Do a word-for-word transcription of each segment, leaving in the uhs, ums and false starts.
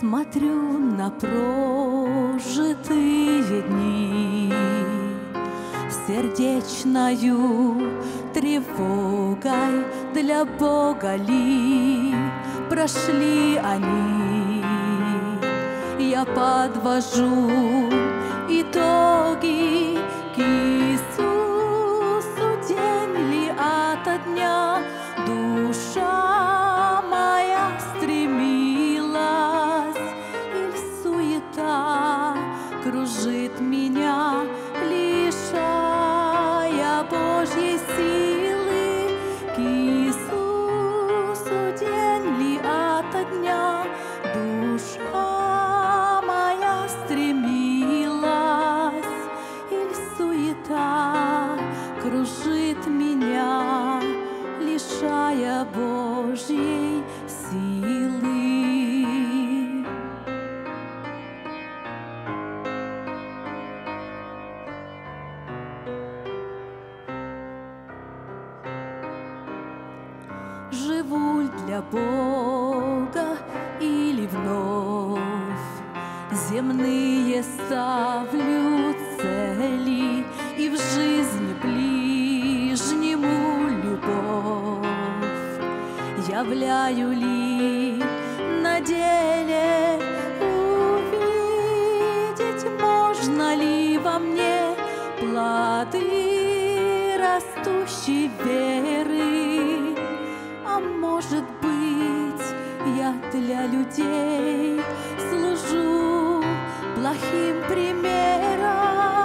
Смотрю на прожитые дни, сердечною тревогой для Бога ли прошли они. Я подвожу итоги к Иисусу, день ли ото дня душа моя стремилась, иль суета кружит меня, лишая Божьей силы. К Иисусу день ли ото дня душа моя стремилась, иль суета кружит меня, лишая Божьей силы. Живу для Бога или вновь земные ставлю цели, и в жизни ближнему любовь являю ли на деле? Увидеть можно ли во мне плоды растущей веры? А может быть, я для людей служу плохим примером?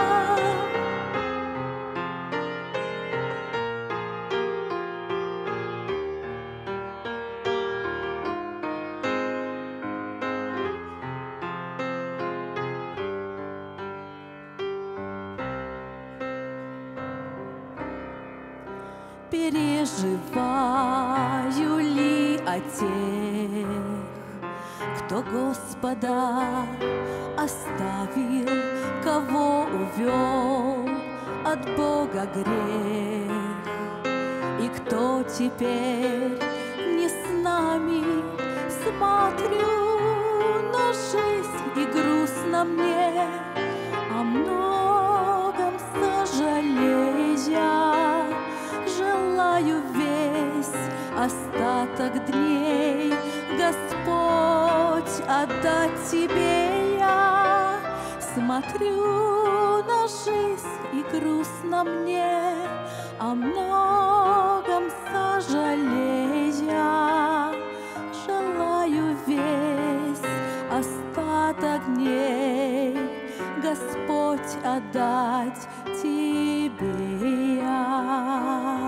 Переживаю ли о тех, кто Господа оставил, кого увел от Бога грех, и кто теперь не с нами? Смотрю на жизнь, и грустно мне, о многом сожалея. Желаю весь остаток дней, Господь, отдать Тебе я. Смотрю на жизнь, и грустно мне, о многом сожалея. Желаю весь остаток дней, Господь, отдать Тебе я.